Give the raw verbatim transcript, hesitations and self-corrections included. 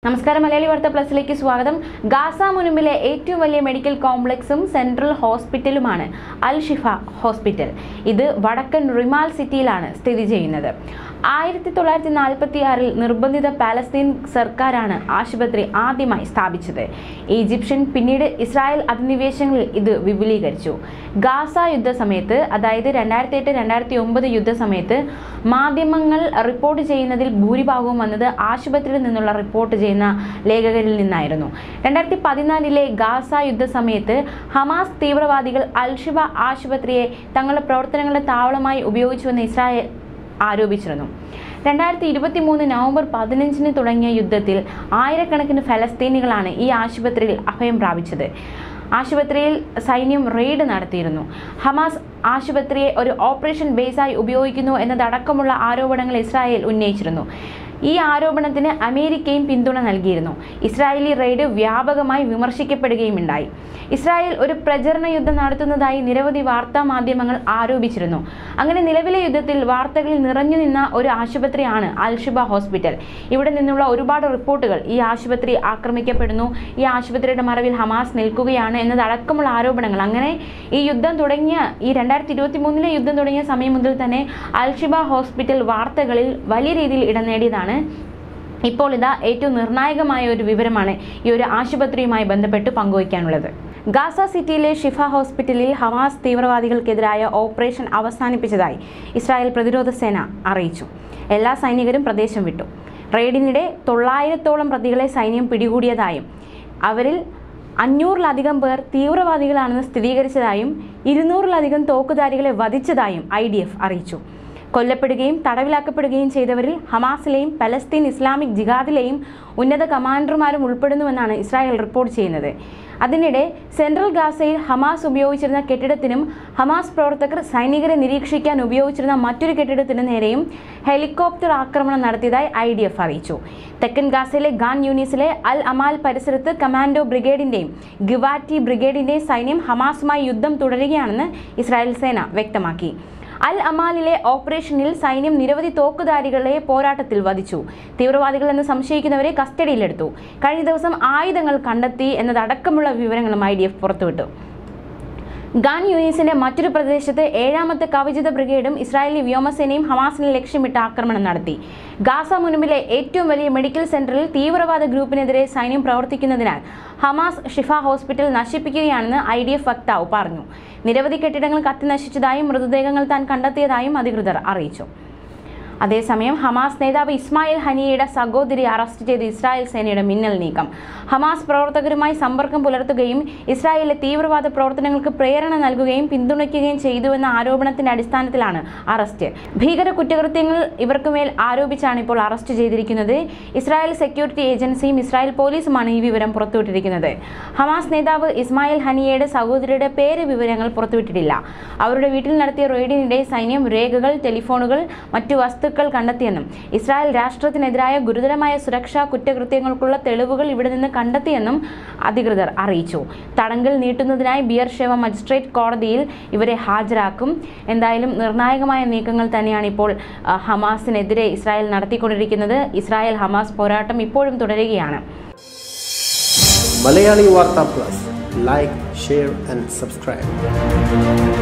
നമസ്കാരം മലയാളി വാർത്ത പ്ലസിലേക്ക് സ്വാഗതം. ഗാസ മുനമ്പിലെ ഏറ്റവും വലിയ മെഡിക്കൽ കോംപ്ലക്സും സെൻട്രൽ ഹോസ്പിറ്റലുമാണ് അൽ ഷിഫ ഹോസ്പിറ്റൽ. ഇത് വടക്കൻ റിമാൽ സിറ്റിയിലാണ് സ്ഥിതി ചെയ്യുന്നത്. ആയിരത്തി തൊള്ളായിരത്തി നാൽപ്പത്തി ആറിൽ നിർബന്ധിത പാലസ്തീൻ സർക്കാരാണ് ആശുപത്രി ആദ്യമായി സ്ഥാപിച്ചത്. ഈജിപ്ഷ്യൻ പിന്നീട് ഇസ്രായേൽ അധിനിവേശങ്ങളിൽ ഇത് വിപുലീകരിച്ചു. ഗാസ യുദ്ധസമയത്ത്, അതായത് രണ്ടായിരത്തി എട്ട് രണ്ടായിരത്തി ഒമ്പത് യുദ്ധസമയത്ത് മാധ്യമങ്ങൾ റിപ്പോർട്ട് ചെയ്യുന്നതിൽ ഭൂരിഭാഗവും വന്നത് ആശുപത്രിയിൽ നിന്നുള്ള റിപ്പോർട്ട് ചെയ്യുന്ന ലേഖകരിൽ നിന്നായിരുന്നു. രണ്ടായിരത്തി പതിനാലിലെ ഗാസ യുദ്ധസമയത്ത് ഹമാസ് തീവ്രവാദികൾ അൽ ഷിഫ ആശുപത്രിയെ തങ്ങളുടെ പ്രവർത്തനങ്ങളുടെ താവളമായി ഉപയോഗിച്ചുവെന്ന് ഇസ്രായേൽ ആരോപിച്ചിരുന്നു. രണ്ടായിരത്തി ഇരുപത്തി മൂന്ന് നവംബർ പതിനഞ്ചിന് തുടങ്ങിയ യുദ്ധത്തിൽ ആയിരക്കണക്കിന് ഫലസ്തീനികളാണ് ഈ ആശുപത്രിയിൽ അഭയം പ്രാപിച്ചത്. ആശുപത്രിയിൽ സൈന്യം റെയ്ഡ് നടത്തിയിരുന്നു. ഹമാസ് ആശുപത്രിയെ ഒരു ഓപ്പറേഷൻ ബേസായി ഉപയോഗിക്കുന്നു എന്നതടക്കമുള്ള ആരോപണങ്ങൾ ഇസ്രായേൽ ഉന്നയിച്ചിരുന്നു. ഈ ആരോപണത്തിന് അമേരിക്കയും പിന്തുണ നൽകിയിരുന്നു. ഇസ്രായേലി റെയ്ഡ് വ്യാപകമായി വിമർശിക്കപ്പെടുകയുമുണ്ടായി. ഇസ്രായേൽ ഒരു പ്രചരണ യുദ്ധം നടത്തുന്നതായി നിരവധി വാർത്താ മാധ്യമങ്ങൾ ആരോപിച്ചിരുന്നു. അങ്ങനെ നിലവിലെ യുദ്ധത്തിൽ വാർത്തകളിൽ നിറഞ്ഞു നിന്ന ഒരു ആശുപത്രിയാണ് അൽ ഷിഫ ഹോസ്പിറ്റൽ. ഇവിടെ നിന്നുള്ള ഒരുപാട് റിപ്പോർട്ടുകൾ ഈ ആശുപത്രി ആക്രമിക്കപ്പെടുന്നു, ഈ ആശുപത്രിയുടെ മറവിൽ ഹമാസ് നിൽക്കുകയാണ് എന്നതടക്കമുള്ള ആരോപണങ്ങൾ. അങ്ങനെ ഈ യുദ്ധം തുടങ്ങിയ ഈ രണ്ടായിരത്തി ഇരുപത്തി മൂന്നിലെ യുദ്ധം തുടങ്ങിയ സമയം മുതൽ തന്നെ അൽ ഷിഫ ഹോസ്പിറ്റൽ വാർത്തകളിൽ വലിയ രീതിയിൽ ഇടം നേടിയതാണ്. ഇപ്പോൾ ഇതാ ഏറ്റവും നിർണായകമായ ഒരു വിവരമാണ് ഈ ഒരു ആശുപത്രിയുമായി ബന്ധപ്പെട്ട് പങ്കുവയ്ക്കാനുള്ളത്. ഗാസ സിറ്റിയിലെ ഷിഫ ഹോസ്പിറ്റലിൽ ഹമാസ് തീവ്രവാദികൾക്കെതിരായ ഓപ്പറേഷൻ അവസാനിപ്പിച്ചതായി ഇസ്രായേൽ പ്രതിരോധ സേന അറിയിച്ചു. എല്ലാ സൈനികരും പ്രദേശം വിട്ടു. റെയ്ഡിനിടെ തൊള്ളായിരത്തോളം പ്രതികളെ സൈന്യം പിടികൂടിയതായും അവരിൽ അഞ്ഞൂറിലധികം പേർ തീവ്രവാദികളാണെന്ന് സ്ഥിരീകരിച്ചതായും ഇരുന്നൂറിലധികം തോക്കുധാരികളെ വധിച്ചതായും ഐ ഡി എഫ് അറിയിച്ചു. കൊല്ലപ്പെടുകയും തടവിലാക്കപ്പെടുകയും ചെയ്തവരിൽ ഹമാസിലെയും പലസ്തീൻ ഇസ്ലാമിക് ജിഹാദിലെയും ഉന്നത കമാൻഡർമാരും ഉൾപ്പെടുന്നുവെന്നാണ് ഇസ്രായേൽ റിപ്പോർട്ട് ചെയ്യുന്നത്. അതിനിടെ സെൻട്രൽ ഗാസയിൽ ഹമാസ് ഉപയോഗിച്ചിരുന്ന കെട്ടിടത്തിനും ഹമാസ് പ്രവർത്തകർ സൈനികരെ നിരീക്ഷിക്കാൻ ഉപയോഗിച്ചിരുന്ന മറ്റൊരു കെട്ടിടത്തിന് നേരെയും ഹെലികോപ്റ്റർ ആക്രമണം നടത്തിയതായി ഐ ഡി എഫ് അറിയിച്ചു. തെക്കൻ ഗാസയിലെ ഖാൻ യൂനിസിലെ അൽ അമാൽ പരിസരത്ത് കമാൻഡോ ബ്രിഗേഡിന്റെയും ഗിവാറ്റി ബ്രിഗേഡിന്റെയും സൈന്യം ഹമാസുമായി യുദ്ധം തുടരുകയാണെന്ന് ഇസ്രായേൽ സേന വ്യക്തമാക്കി. അൽ അമാലിലെ ഓപ്പറേഷനിൽ സൈന്യം നിരവധി തോക്കുധാരികളെ പോരാട്ടത്തിൽ വധിച്ചു. തീവ്രവാദികൾ എന്ന് സംശയിക്കുന്നവരെ കസ്റ്റഡിയിലെടുത്തു. കഴിഞ്ഞ ദിവസം ആയുധങ്ങൾ കണ്ടെത്തി എന്നതടക്കമുള്ള വിവരങ്ങളും ഐ ഡി എഫ് പുറത്തുവിട്ടു. ഖാൻ യൂനിസിന്റെ മറ്റൊരു പ്രദേശത്ത് ഏഴാമത്തെ കവചിത ബ്രിഗേഡും ഇസ്രായേലി വ്യോമസേനയും ഹമാസിനെ ലക്ഷ്യമിട്ട് ആക്രമണം നടത്തി. ഗാസ മുനമ്പിലെ ഏറ്റവും വലിയ മെഡിക്കൽ സെന്ററിൽ തീവ്രവാദ ഗ്രൂപ്പിനെതിരെ സൈന്യം പ്രവർത്തിക്കുന്നതിനാൽ ഹമാസ് ഷിഫ ഹോസ്പിറ്റൽ നശിപ്പിക്കുകയാണെന്ന് ഐ ഡി എഫ് വക്താവ് പറഞ്ഞു. നിരവധി കെട്ടിടങ്ങൾ കത്തിനശിച്ചതായും മൃതദേഹങ്ങൾ താൻ കണ്ടെത്തിയതായും അധികൃതർ അറിയിച്ചു. അതേസമയം ഹമാസ് നേതാവ് ഇസ്മായിൽ ഹനിയയുടെ സഹോദരി അറസ്റ്റ് ചെയ്ത് ഇസ്രായേൽ സേനയുടെ മിന്നൽ നീക്കം. ഹമാസ് പ്രവർത്തകരുമായി സമ്പർക്കം പുലർത്തുകയും ഇസ്രായേലിലെ തീവ്രവാദ പ്രവർത്തനങ്ങൾക്ക് പ്രേരണ നൽകുകയും പിന്തുണയ്ക്കുകയും ചെയ്തുവെന്ന ആരോപണത്തിന്റെ അടിസ്ഥാനത്തിലാണ് അറസ്റ്റ്. ഭീകര കുറ്റകൃത്യങ്ങൾ ഇവർക്കുമേൽ ആരോപിച്ചാണ് ഇപ്പോൾ അറസ്റ്റ് ചെയ്തിരിക്കുന്നത്. ഇസ്രായേൽ സെക്യൂരിറ്റി ഏജൻസിയും ഇസ്രായേൽ പോലീസുമാണ് ഈ വിവരം പുറത്തുവിട്ടിരിക്കുന്നത്. ഹമാസ് നേതാവ് ഇസ്മായിൽ ഹനിയയുടെ സഹോദരിയുടെ പേര് വിവരങ്ങൾ പുറത്തുവിട്ടിട്ടില്ല. അവരുടെ വീട്ടിൽ നടത്തിയ റെയ്ഡിനിടെ സൈന്യം രേഖകൾ, ടെലിഫോണുകൾ, മറ്റു വസ്തു ുക്കൾ കണ്ടെത്തിയെന്നും ഇസ്രായേൽ രാഷ്ട്രത്തിനെതിരായ ഗുരുതരമായ സുരക്ഷാ കുറ്റകൃത്യങ്ങൾക്കുള്ള തെളിവുകൾ ഇവിടെ നിന്ന് കണ്ടെത്തിയെന്നും അധികൃതർ അറിയിച്ചു. തടങ്കൽ നീട്ടുന്നതിനായി ബിയർഷെവ മജിസ്ട്രേറ്റ് കോടതിയിൽ ഇവരെ ഹാജരാക്കും. എന്തായാലും നിർണായകമായ നീക്കങ്ങൾ തന്നെയാണ് ഇപ്പോൾ ഹമാസിനെതിരെ ഇസ്രായേൽ നടത്തിക്കൊണ്ടിരിക്കുന്നത്. ഇസ്രായേൽ ഹമാസ് പോരാട്ടം ഇപ്പോഴും തുടരുകയാണ്. Malayali Vartha plus, like, share and subscribe.